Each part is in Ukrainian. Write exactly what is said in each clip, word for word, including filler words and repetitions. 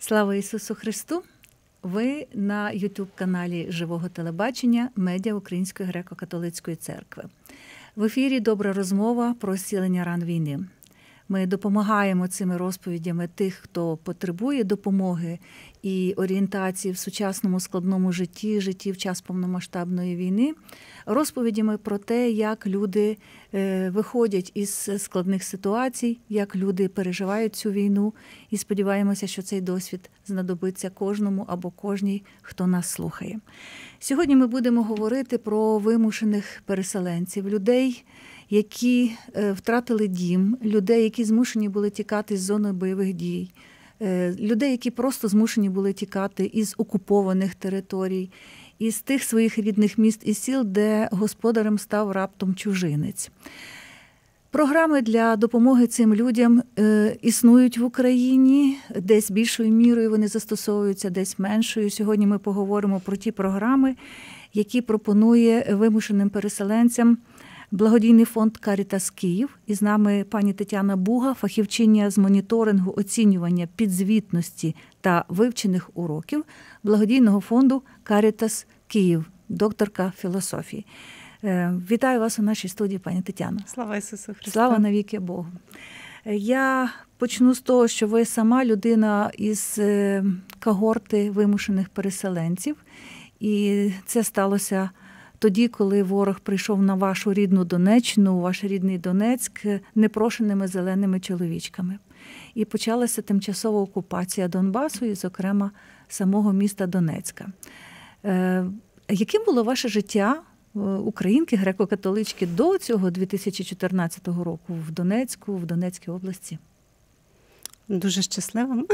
Слава Ісусу Христу! Ви на ютуб-каналі Живого телебачення Медіа Української греко-католицької церкви. В ефірі добра розмова про зцілення ран війни. Ми допомагаємо цими розповідями тих, хто потребує допомоги і орієнтації в сучасному складному житті, житті в час повномасштабної війни, розповідями про те, як люди виходять із складних ситуацій, як люди переживають цю війну. І сподіваємося, що цей досвід знадобиться кожному або кожній, хто нас слухає. Сьогодні ми будемо говорити про вимушених переселенців, людей, які втратили дім, людей, які змушені були тікати з зони бойових дій, людей, які просто змушені були тікати із окупованих територій, із тих своїх рідних міст і сіл, де господарем став раптом чужинець. Програми для допомоги цим людям е, існують в Україні, десь більшою мірою вони застосовуються, десь меншою. Сьогодні ми поговоримо про ті програми, які пропонує вимушеним переселенцям благодійний фонд «Карітас Київ». І з нами пані Тетяна Буга, фахівчиня з моніторингу, оцінювання підзвітності та вивчених уроків благодійного фонду «Карітас Київ», докторка філософії. Вітаю вас у нашій студії, пані Тетяно. Слава Ісусу Христу! Слава навіки Богу! Я почну з того, що ви сама людина із когорти вимушених переселенців. І це сталося тоді, коли ворог прийшов на вашу рідну Донеччину, ваш рідний Донецьк, непрошеними зеленими чоловічками. І почалася тимчасова окупація Донбасу, і, зокрема, самого міста Донецька. Е, яким було ваше життя, українки, греко-католички, до цього дві тисячі чотирнадцятого року в Донецьку, в Донецькій області? Дуже щасливим.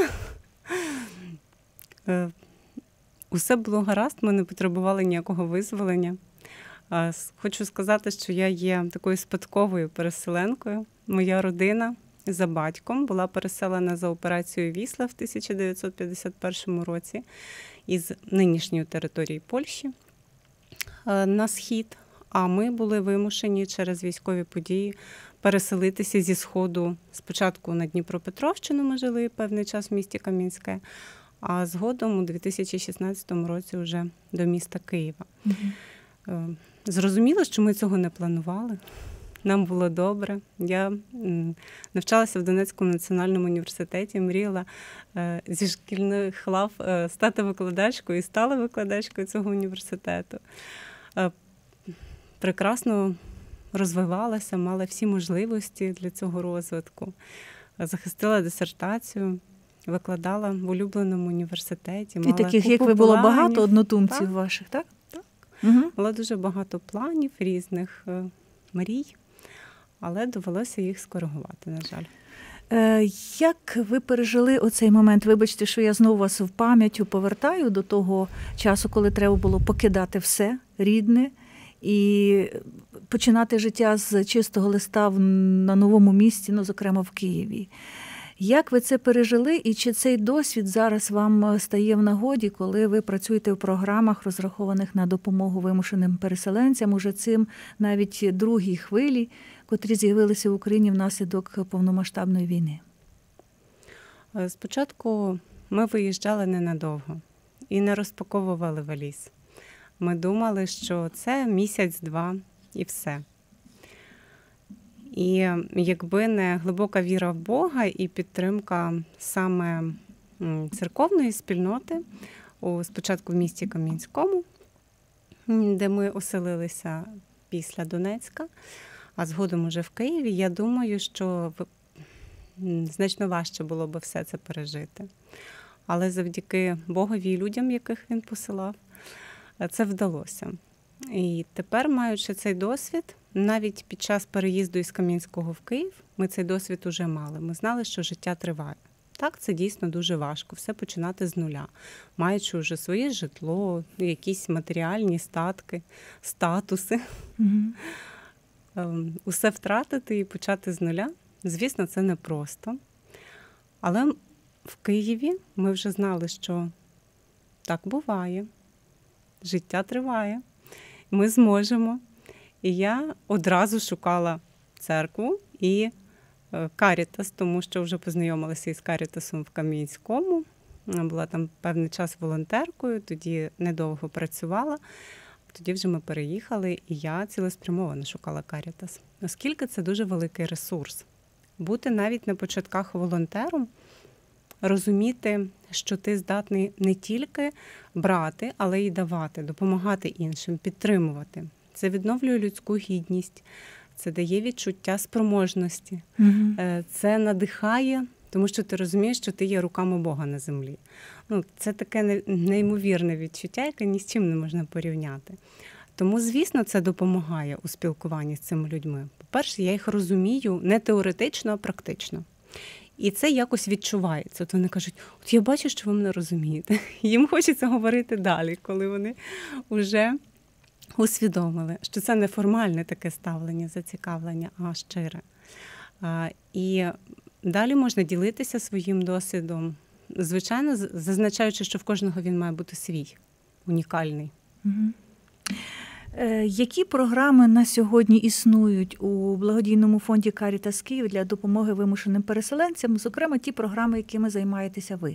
Усе було гаразд, ми не потребували ніякого визволення. Хочу сказати, що я є такою спадковою переселенкою. Моя родина за батьком була переселена за операцією Вісла в тисяча дев'ятсот п'ятдесят першому році із нинішньої території Польщі на схід, а ми були вимушені через військові події переселитися зі сходу. Спочатку на Дніпропетровщину ми жили певний час в місті Кам'янське, а згодом у дві тисячі шістнадцятому році вже до міста Києва. Mm-hmm. Зрозуміло, що ми цього не планували. Нам було добре. Я навчалася в Донецькому національному університеті, мріяла зі шкільних лав стати викладачкою і стала викладачкою цього університету. Прекрасно розвивалася, мала всі можливості для цього розвитку. Захистила дисертацію, викладала в улюбленому університеті. І таких, як ви, було планів. Багато однодумців так, ваших, так? Так. Угу. Мала дуже багато планів, різних мрій, але довелося їх скоригувати, на жаль. Як ви пережили оцей момент? Вибачте, що я знову вас в пам'яттю повертаю до того часу, коли треба було покидати все рідне і починати життя з чистого листа на новому місці, ну, зокрема в Києві. Як ви це пережили і чи цей досвід зараз вам стає в нагоді, коли ви працюєте в програмах, розрахованих на допомогу вимушеним переселенцям, уже цим навіть другій хвилі, котрі з'явилися в Україні внаслідок повномасштабної війни? Спочатку ми виїжджали ненадовго і не розпаковували валіз. Ми думали, що це місяць-два і все. І якби не глибока віра в Бога і підтримка саме церковної спільноти, спочатку в місті Кам'янському, де ми оселилися після Донецька, а згодом уже в Києві, я думаю, що значно важче було б все це пережити. Але завдяки Богові і людям, яких він посилав, це вдалося. І тепер, маючи цей досвід, навіть під час переїзду із Кам'янського в Київ, ми цей досвід уже мали. Ми знали, що життя триває. Так, це дійсно дуже важко, все починати з нуля, маючи вже своє житло, якісь матеріальні статки, статуси. Mm-hmm. Усе втратити і почати з нуля, звісно, це непросто. Але в Києві ми вже знали, що так буває, життя триває, ми зможемо. І я одразу шукала церкву і Карітас, тому що вже познайомилася із Карітасом в Кам'янському. була там певний час волонтеркою, тоді недовго працювала. Тоді вже ми переїхали, і я цілеспрямовано шукала Карітас. Оскільки це дуже великий ресурс. Бути навіть на початках волонтером, розуміти, що ти здатний не тільки брати, але й давати, допомагати іншим, підтримувати. Це відновлює людську гідність, це дає відчуття спроможності, mm-hmm. це надихає, тому що ти розумієш, що ти є руками Бога на землі. Ну, це таке неймовірне відчуття, яке ні з чим не можна порівняти. Тому, звісно, це допомагає у спілкуванні з цими людьми. По-перше, я їх розумію не теоретично, а практично. І це якось відчувається. От вони кажуть, от я бачу, що ви мене розумієте. Їм хочеться говорити далі, коли вони вже усвідомили, що це не формальне таке ставлення, зацікавлення, а щире. І далі можна ділитися своїм досвідом, звичайно, зазначаючи, що в кожного він має бути свій, унікальний. Угу. Е, які програми на сьогодні існують у благодійному фонді Карітас Київ для допомоги вимушеним переселенцям, зокрема ті програми, якими займаєтеся ви?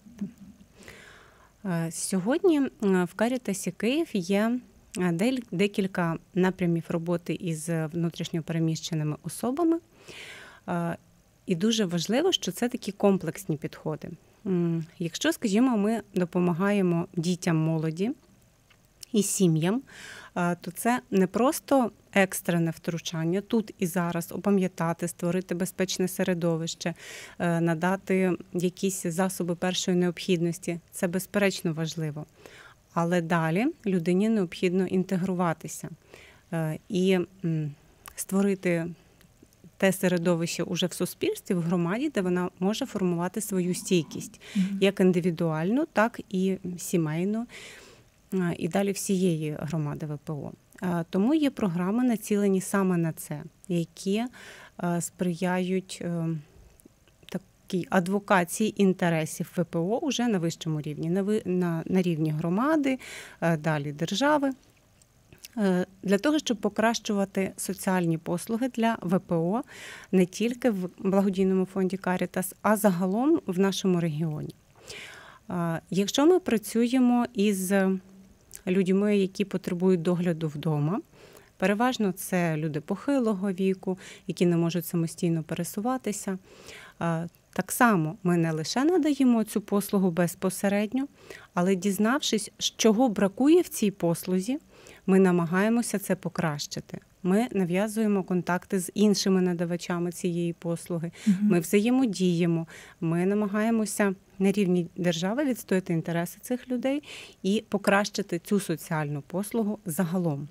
Сьогодні в Карітасі Київ є декілька напрямів роботи із внутрішньо переміщеними особами. І дуже важливо, що це такі комплексні підходи. Якщо, скажімо, ми допомагаємо дітям, молоді і сім'ям, то це не просто екстрене втручання тут і зараз, опам'ятати, створити безпечне середовище, надати якісь засоби першої необхідності. Це безперечно важливо. Але далі людині необхідно інтегруватися і створити те середовище уже в суспільстві, в громаді, де вона може формувати свою стійкість, mm-hmm. як індивідуальну, так і сімейну, і далі всієї громади ВПО. Тому є програми, націлені саме на це, які сприяють такій адвокації інтересів ВПО уже на вищому рівні, на, на, на рівні громади, далі держави. Для того, щоб покращувати соціальні послуги для ВПО не тільки в благодійному фонді Карітас, а загалом в нашому регіоні. Якщо ми працюємо із людьми, які потребують догляду вдома, переважно це люди похилого віку, які не можуть самостійно пересуватися, так само ми не лише надаємо цю послугу безпосередньо, але дізнавшись, чого бракує в цій послузі, ми намагаємося це покращити. Ми нав'язуємо контакти з іншими надавачами цієї послуги, угу. ми взаємодіємо, ми намагаємося на рівні держави відстояти інтереси цих людей і покращити цю соціальну послугу загалом.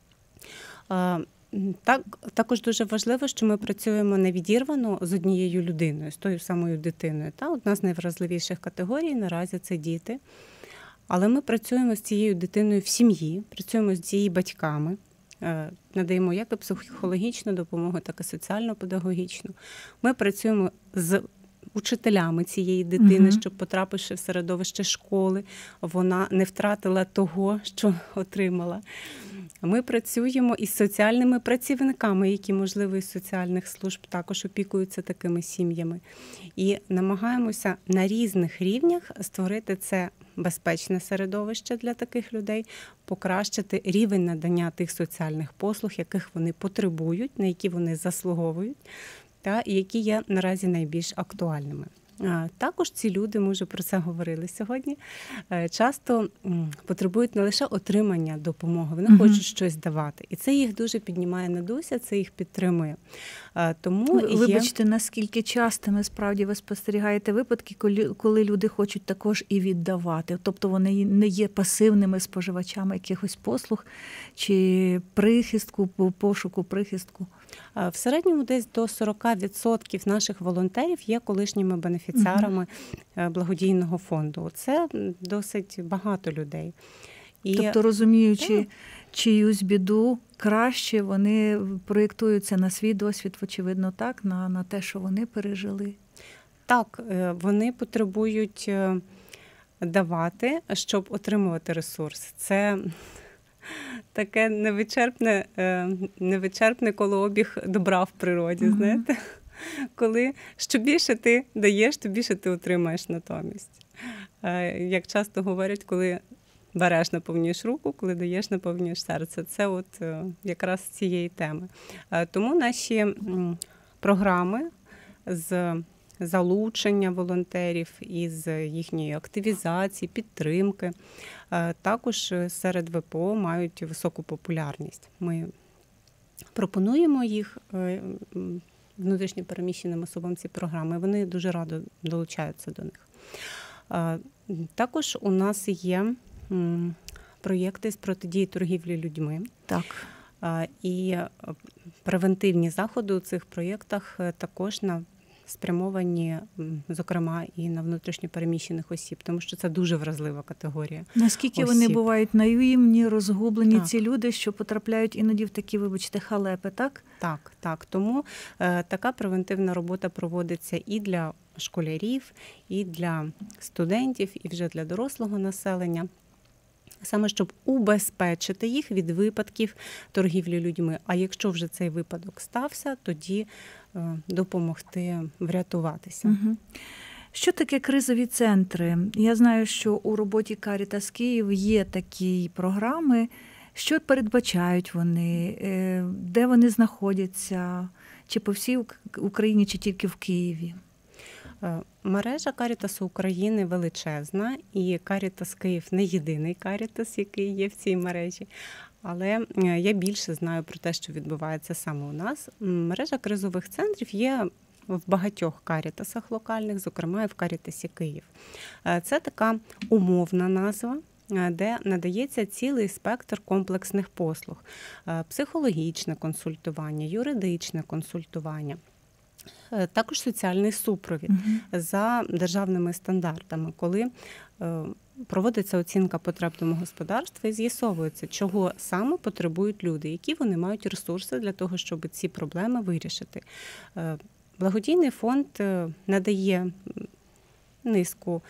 Так, також дуже важливо, що ми працюємо не відірвано з однією людиною, з тою самою дитиною. Та? Одна з найвразливіших категорій наразі – це діти. Але ми працюємо з цією дитиною в сім'ї, працюємо з її батьками, надаємо як і психологічну допомогу, так і соціально-педагогічну. Ми працюємо з учителями цієї дитини, угу. щоб, потрапивши в середовище школи, вона не втратила того, що отримала. Ми працюємо із соціальними працівниками, які, можливо, із соціальних служб також опікуються такими сім'ями. І намагаємося на різних рівнях створити це безпечне середовище для таких людей, покращити рівень надання тих соціальних послуг, яких вони потребують, на які вони заслуговують, та і які є наразі найбільш актуальними. Також ці люди, ми вже про це говорили сьогодні, часто потребують не лише отримання допомоги, вони угу. хочуть щось давати. І це їх дуже піднімає на дусі, це їх підтримує. Тому Вибачте, є... наскільки частими справді ви спостерігаєте випадки, коли, коли люди хочуть також і віддавати? Тобто вони не є пасивними споживачами якихось послуг чи прихистку, пошуку прихистку? В середньому десь до сорок відсотків наших волонтерів є колишніми бенефіціарами угу. благодійного фонду. Це досить багато людей. І... Тобто, розуміючи yeah. чиюсь біду, краще вони проєктуються на свій досвід, очевидно, так, на, на те, що вони пережили. Так, вони потребують давати, щоб отримувати ресурс. Це таке невичерпне, невичерпне колообіг добра в природі, mm-hmm. знаєте. Коли що більше ти даєш, то більше ти отримаєш натомість. Як часто говорять, коли береш, наповнюєш руку, коли даєш, наповнюєш серце. Це от якраз з цієї теми. Тому наші програми з залучення волонтерів, із їхньої активізації, підтримки, також серед ВПО мають високу популярність. Ми пропонуємо їх внутрішньо переміщеним особам ці програми, вони дуже радо долучаються до них. Також у нас є проєкти з протидії торгівлі людьми. Так. І превентивні заходи у цих проєктах також на спрямовані, зокрема, і на внутрішньо переміщених осіб, тому що це дуже вразлива категорія. Наскільки осіб. Вони бувають наївні, розгублені, так. ці люди, що потрапляють іноді в такі, вибачте, халепи, так? Так, так. Тому е, така превентивна робота проводиться і для школярів, і для студентів, і вже для дорослого населення. Саме щоб убезпечити їх від випадків торгівлі людьми. А якщо вже цей випадок стався, тоді допомогти врятуватися. Угу. Що таке кризові центри? Я знаю, що у роботі Caritas Київ є такі програми. Що передбачають вони? Де вони знаходяться? Чи по всій Україні, чи тільки в Києві? Мережа Карітасу України величезна, і Карітас Київ не єдиний Карітас, який є в цій мережі. Але я більше знаю про те, що відбувається саме у нас. Мережа кризових центрів є в багатьох карітасах локальних, зокрема і в Карітасі Київ. Це така умовна назва, де надається цілий спектр комплексних послуг. Психологічне консультування, юридичне консультування. Також соціальний супровід угу. за державними стандартами, коли проводиться оцінка потреб домогосподарства і з'ясовується, чого саме потребують люди, які вони мають ресурси для того, щоб ці проблеми вирішити. Благодійний фонд надає низку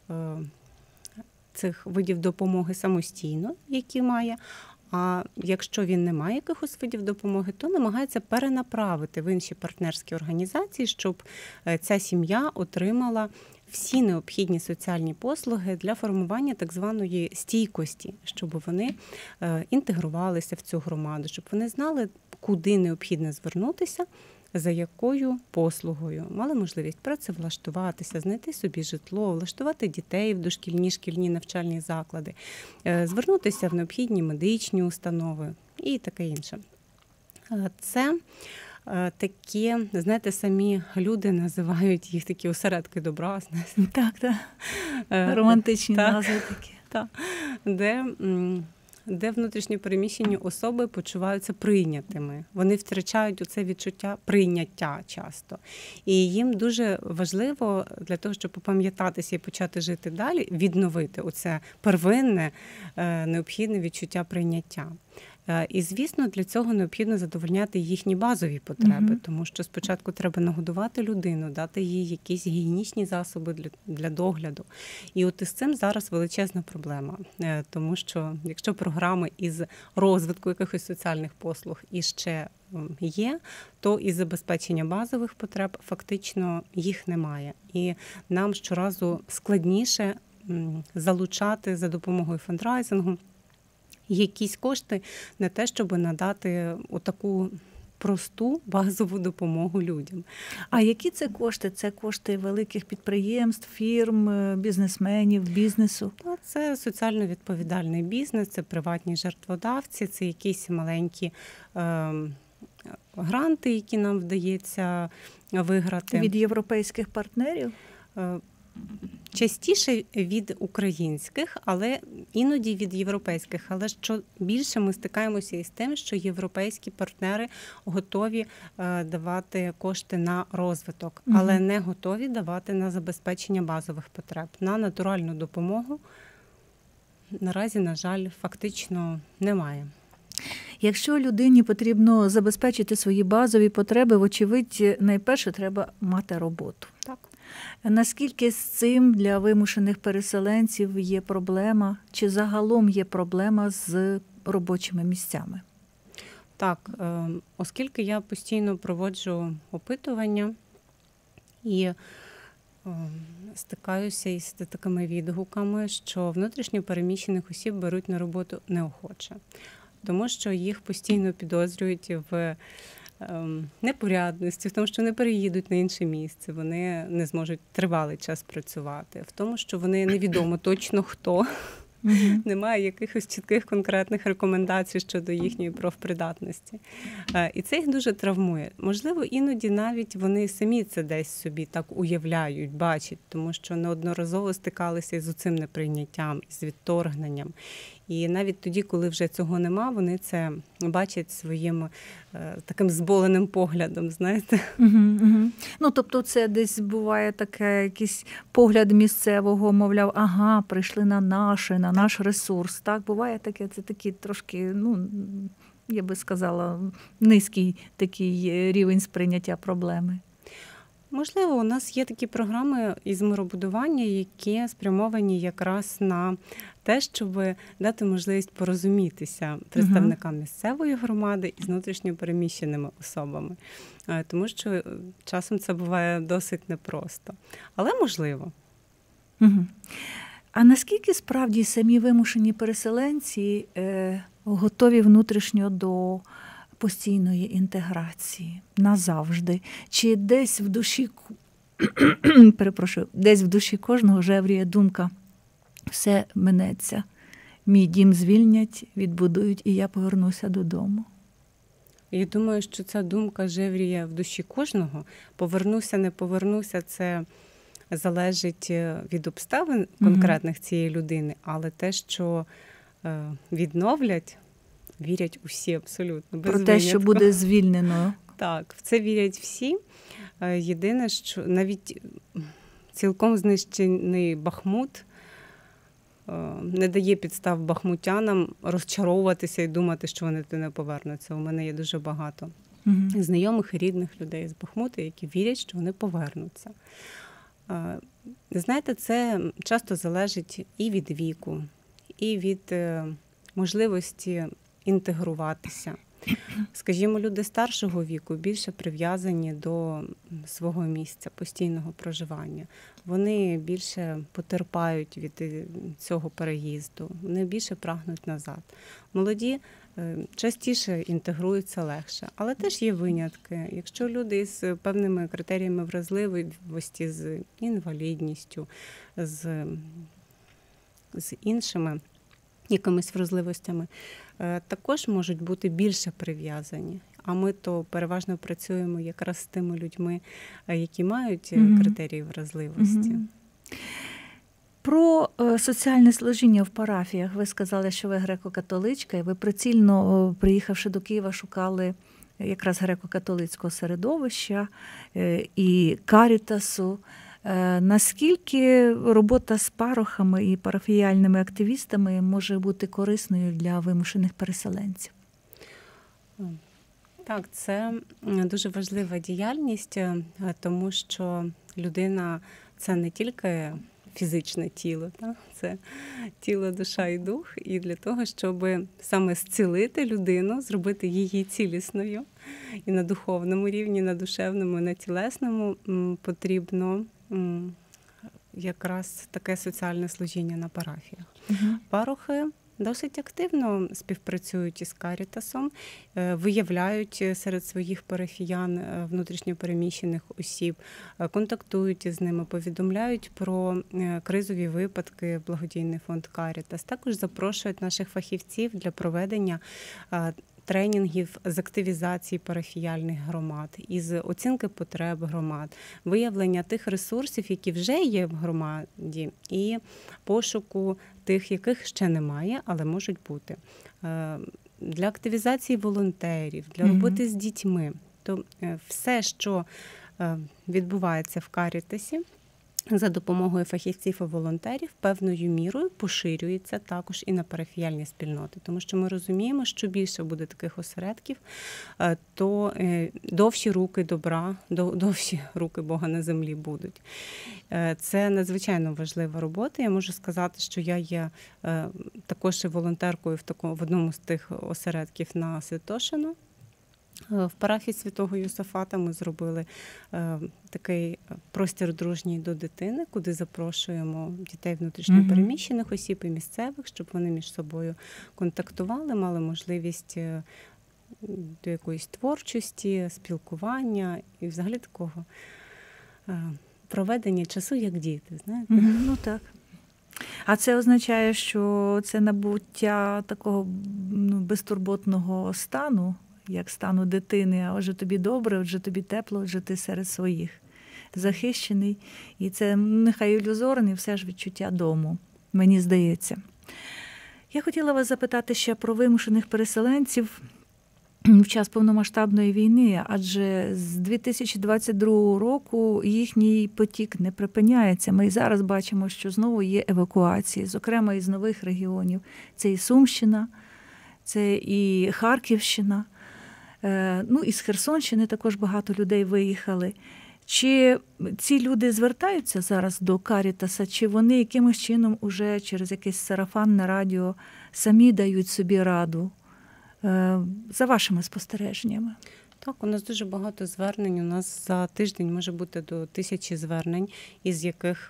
цих видів допомоги самостійно, які має. А якщо він не має якихось видів допомоги, то намагається перенаправити в інші партнерські організації, щоб ця сім'я отримала всі необхідні соціальні послуги для формування так званої стійкості, щоб вони інтегрувалися в цю громаду, щоб вони знали, куди необхідно звернутися, за якою послугою, мали можливість працевлаштуватися, знайти собі житло, влаштувати дітей в дошкільні, шкільні навчальні заклади, звернутися в необхідні медичні установи і таке інше. Це такі, знаєте, самі люди називають їх такі осередки добра. Так, так. Романтичні так, назви такі. Так, де... де внутрішньо переміщені особи почуваються прийнятими. Вони втрачають оце відчуття прийняття часто. І їм дуже важливо для того, щоб попам'ятатися і почати жити далі, відновити оце первинне, необхідне відчуття прийняття. І, звісно, для цього необхідно задовольняти їхні базові потреби, угу. тому що спочатку треба нагодувати людину, дати їй якісь гігієнічні засоби для, для догляду. І от із цим зараз величезна проблема, тому що якщо програми із розвитку якихось соціальних послуг іще є, то із забезпечення базових потреб фактично їх немає. І нам щоразу складніше залучати за допомогою фандрайзингу якісь кошти на те, щоб надати отаку просту базову допомогу людям. А які це кошти? Це кошти великих підприємств, фірм, бізнесменів, бізнесу? Це соціально відповідальний бізнес, це приватні жертводавці, це якісь маленькі е, гранти, які нам вдається виграти. Від європейських партнерів? Е, Частіше від українських, але іноді від європейських. Але що більше ми стикаємося із тим, що європейські партнери готові давати кошти на розвиток, угу. але не готові давати на забезпечення базових потреб. На натуральну допомогу наразі, на жаль, фактично немає. Якщо людині потрібно забезпечити свої базові потреби, вочевидь, найперше треба мати роботу. Так. Наскільки з цим для вимушених переселенців є проблема, чи загалом є проблема з робочими місцями? Так, оскільки я постійно проводжу опитування і Стикаюся із такими відгуками, що внутрішньо переміщених осіб беруть на роботу неохоче, тому що їх постійно підозрюють в непорядності, в тому, що не переїдуть на інше місце, вони не зможуть тривалий час працювати, в тому, що вони невідомо точно хто. Mm-hmm. Немає якихось чітких конкретних рекомендацій щодо їхньої профпридатності. І це їх дуже травмує. Можливо, іноді навіть вони самі це десь собі так уявляють, бачать, тому що неодноразово стикалися з цим неприйняттям, з відторгненням. І навіть тоді, коли вже цього нема, вони це бачать своїм е, таким зболеним поглядом, знаєте. Угу, угу. Ну, тобто це десь буває таке якийсь погляд місцевого, мовляв, ага, прийшли на наше, на наш ресурс. Так, буває таке, це такий трошки, ну, я би сказала, низький такий рівень сприйняття проблеми. Можливо, у нас є такі програми із миробудування, які спрямовані якраз на те, щоб дати можливість порозумітися представникам місцевої громади із внутрішньо переміщеними особами. Тому що часом це буває досить непросто. Але можливо. Угу. А наскільки справді самі вимушені переселенці е, готові внутрішньо до постійної інтеграції назавжди? Чи десь в душі, перепрошую, десь в душі кожного жевріє думка: все минеться, мій дім звільнять, відбудують, і я повернуся додому? Я думаю, що ця думка жевріє в душі кожного. Повернуся, не повернуся, це залежить від обставин конкретних цієї людини, але те, що відновлять, вірять усі абсолютно. Без Про те, винятку. Що буде звільнено. Так, в це вірять всі. Єдине, що навіть цілком знищений Бахмут не дає підстав бахмутянам розчаровуватися і думати, що вони туди не повернуться. У мене є дуже багато угу. знайомих і рідних людей з Бахмута, які вірять, що вони повернуться. Знаєте, це часто залежить і від віку, і від можливості інтегруватися. Скажімо, люди старшого віку більше прив'язані до свого місця постійного проживання. Вони більше потерпають від цього переїзду, вони більше прагнуть назад. Молоді частіше інтегруються легше, але теж є винятки. Якщо люди з певними критеріями вразливості, з інвалідністю, з, з іншими якимись вразливостями, також можуть бути більше прив'язані. А ми то переважно працюємо якраз з тими людьми, які мають mm-hmm. критерії вразливості. Mm-hmm. Про соціальне служіння в парафіях. Ви сказали, що ви греко-католичка, і ви прицільно, приїхавши до Києва, шукали якраз греко-католицького середовища і Карітасу. Наскільки робота з парохами і парафіяльними активістами може бути корисною для вимушених переселенців? Так, це дуже важлива діяльність, тому що людина – це не тільки фізичне тіло, так? Це тіло, душа і дух. І для того, щоб саме зцілити людину, зробити її цілісною і на духовному рівні, на душевному, і на тілесному, потрібно якраз таке соціальне служіння на парафіях. Угу. Парохи досить активно співпрацюють із Карітасом, виявляють серед своїх парафіян внутрішньо переміщених осіб, контактують із ними, повідомляють про кризові випадки в благодійний фонд Карітас. Також запрошують наших фахівців для проведення тренінгів з активізації парафіяльних громад, із оцінки потреб громад, виявлення тих ресурсів, які вже є в громаді, і пошуку тих, яких ще немає, але можуть бути. Для активізації волонтерів, для роботи з дітьми. То все, що відбувається в Карітасі, за допомогою фахівців і волонтерів певною мірою поширюється також і на парафіяльні спільноти. Тому що ми розуміємо, що більше буде таких осередків, то довші руки добра, довші руки Бога на землі будуть. Це надзвичайно важлива робота. Я можу сказати, що я є також і волонтеркою в такому в одному з тих осередків на Святошино. В парафії Святого Йосафата ми зробили е, такий простір дружній до дитини, куди запрошуємо дітей внутрішньо переміщених осіб і місцевих, щоб вони між собою контактували, мали можливість до якоїсь творчості, спілкування і взагалі такого е, проведення часу, як діти, знаєте? Ну так. А це означає, що це набуття такого ну, безтурботного стану, як стану дитини, а отже тобі добре, отже тобі тепло, отже ти серед своїх захищений. І це нехай ілюзорне, все ж відчуття дому, мені здається. Я хотіла вас запитати ще про вимушених переселенців в час повномасштабної війни, адже з дві тисячі двадцять другого року їхній потік не припиняється. Ми і зараз бачимо, що знову є евакуації, зокрема із нових регіонів. Це і Сумщина, це і Харківщина. Ну, із Херсонщини також багато людей виїхали. Чи ці люди звертаються зараз до Карітаса, чи вони якимось чином уже через якесь сарафанне радіо самі дають собі раду? За вашими спостереженнями. Так, у нас дуже багато звернень. У нас за тиждень може бути до тисячі звернень, із яких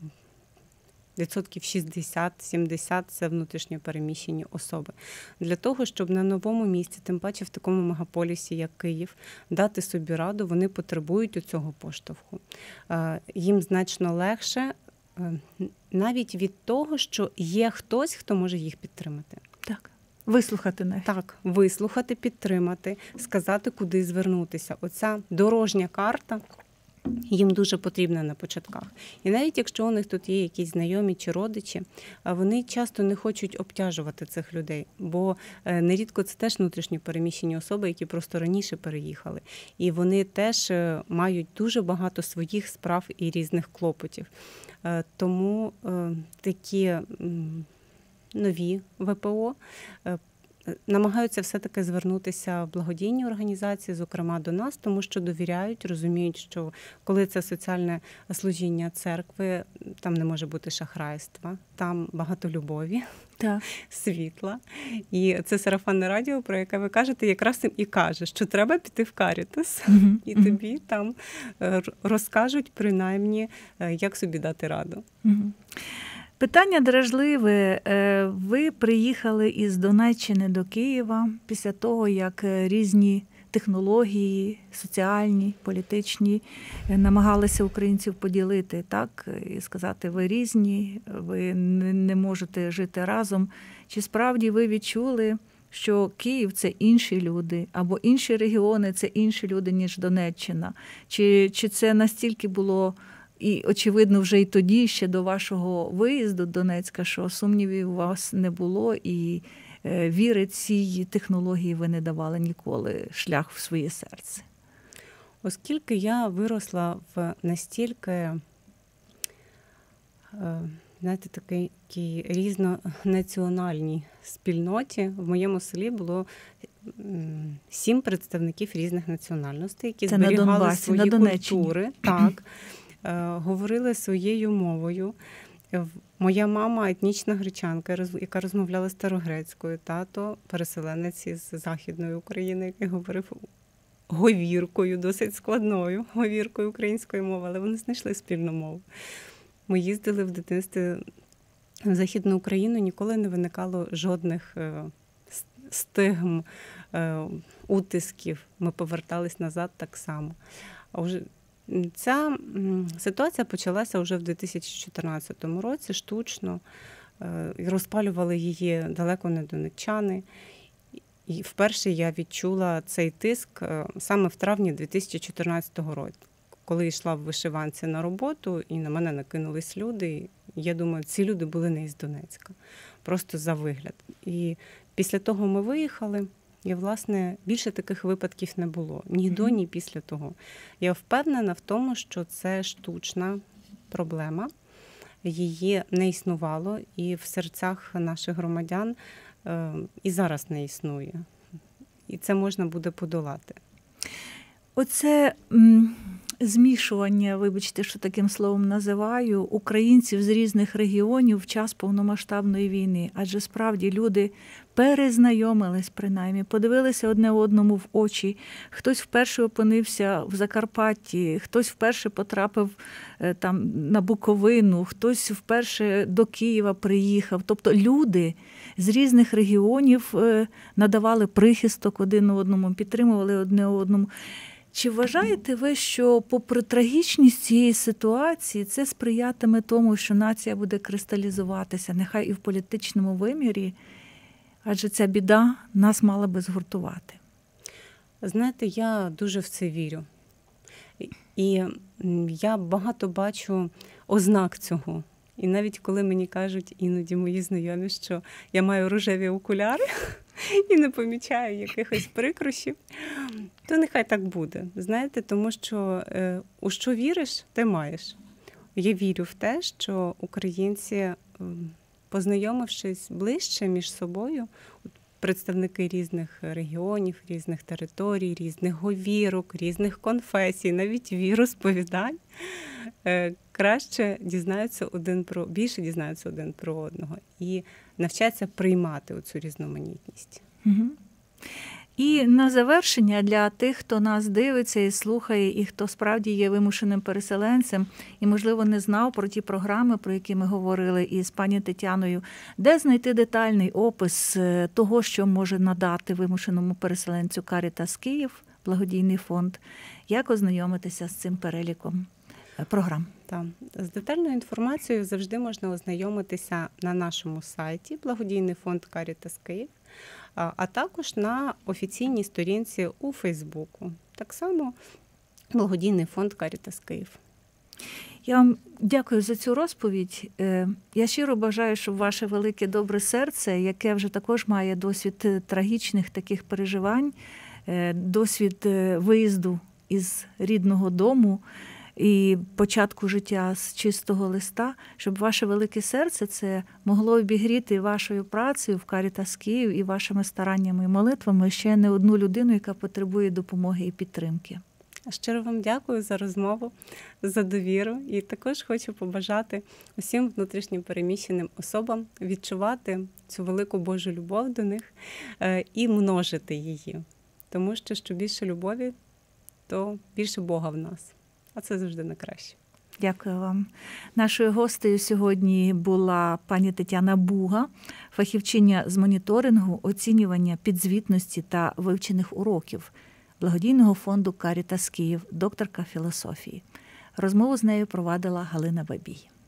відсотків шістдесят-сімдесят – це внутрішньо переміщені особи. Для того, щоб на новому місці, тим паче в такому мегаполісі, як Київ, дати собі раду, вони потребують у цього поштовху. Їм значно легше навіть від того, що є хтось, хто може їх підтримати. Так. Вислухати не. Так, вислухати, підтримати, сказати, куди звернутися. Оця дорожня карта їм дуже потрібна на початках. І навіть якщо у них тут є якісь знайомі чи родичі, вони часто не хочуть обтяжувати цих людей, бо нерідко це теж внутрішньо переміщені особи, які просто раніше переїхали. І вони теж мають дуже багато своїх справ і різних клопотів. Тому такі нові ВПО намагаються все-таки звернутися в благодійні організації, зокрема до нас, тому що довіряють, розуміють, що коли це соціальне служіння церкви, там не може бути шахрайства, там багато любові, так. світла. І це сарафанне радіо, про яке ви кажете, якраз їм і каже, що треба піти в Карітас, mm-hmm. і тобі там розкажуть принаймні, як собі дати раду. Mm-hmm. Питання дражливе. Ви приїхали із Донеччини до Києва після того, як різні технології, соціальні, політичні, намагалися українців поділити, так, і сказати, ви різні, ви не можете жити разом. Чи справді ви відчули, що Київ – це інші люди, або інші регіони – це інші люди, ніж Донеччина? Чи, чи це настільки було... І, очевидно, вже і тоді, ще до вашого виїзду до Донецька, що сумнівів у вас не було, і віри цій технології ви не давали ніколи шлях в своє серце? Оскільки я виросла в настільки, знаєте, такій, такій різнонаціональній спільноті, в моєму селі було сім представників різних національностей, які Це зберігали на Донбасі, свої на Донеччині. культури. Так. Говорили своєю мовою. Моя мама етнічна гречанка, яка розмовляла старогрецькою, тато переселенець із Західної України, який говорив говіркою, досить складною говіркою української мови, але вони знайшли спільну мову. Ми їздили в дитинстві в Західну Україну, ніколи не виникало жодних стигм, утисків. Ми повертались назад так само. А вже ця ситуація почалася вже в дві тисячі чотирнадцятому році штучно. Розпалювали її далеко не донеччани. І вперше я відчула цей тиск саме в травні дві тисячі чотирнадцятого року, коли йшла в вишиванці на роботу, і на мене накинулись люди. Я думаю, ці люди були не із Донецька, просто за вигляд. І після того ми виїхали. І, власне, більше таких випадків не було. Ні до, ні після того. Я впевнена в тому, що це штучна проблема. Її не існувало і в серцях наших громадян і зараз не існує. І це можна буде подолати. Оце змішування, вибачте, що таким словом називаю, українців з різних регіонів в час повномасштабної війни. Адже справді люди перезнайомились принаймні, подивилися одне одному в очі. Хтось вперше опинився в Закарпатті, хтось вперше потрапив там на Буковину, хтось вперше до Києва приїхав. Тобто люди з різних регіонів надавали прихисток один одному, підтримували одне одному. Чи вважаєте ви, що попри трагічність цієї ситуації це сприятиме тому, що нація буде кристалізуватися, нехай і в політичному вимірі, адже ця біда нас мала би згуртувати? Знаєте, я дуже в це вірю. І я багато бачу ознак цього. І навіть коли мені кажуть іноді мої знайомі, що я маю рожеві окуляри і не помічаю якихось прикрощів, то нехай так буде. Знаєте, тому що е, у що віриш, те маєш. Я вірю в те, що українці, познайомившись ближче між собою, представники різних регіонів, різних територій, різних говірок, різних конфесій, навіть віросповідань, краще дізнаються один про більше дізнаються один про одного і навчаться приймати оцю різноманітність. Угу. І на завершення для тих, хто нас дивиться і слухає, і хто справді є вимушеним переселенцем, і, можливо, не знав про ті програми, про які ми говорили із пані Тетяною, де знайти детальний опис того, що може надати вимушеному переселенцю Caritas Київ, благодійний фонд, як ознайомитися з цим переліком програм? Так. З детальною інформацією завжди можна ознайомитися на нашому сайті благодійний фонд Caritas Київ, а також на офіційній сторінці у Фейсбуку. Так само благодійний фонд Caritas Київ. Я вам дякую за цю розповідь. Я щиро бажаю, щоб ваше велике добре серце, яке вже також має досвід трагічних таких переживань, досвід виїзду із рідного дому і початку життя з чистого листа, щоб ваше велике серце це могло обігріти вашою працею в Caritas Київ і вашими стараннями і молитвами ще не одну людину, яка потребує допомоги і підтримки. Щиро вам дякую за розмову, за довіру. І також хочу побажати усім внутрішньо переміщеним особам відчувати цю велику Божу любов до них і множити її. Тому що, що більше любові, то більше Бога в нас. А це завжди найкраще. Дякую вам. Нашою гостею сьогодні була пані Тетяна Буга, фахівчиня з моніторингу, оцінювання підзвітності та вивчених уроків благодійного фонду Caritas Київ, докторка філософії. Розмову з нею провадила Галина Бабій.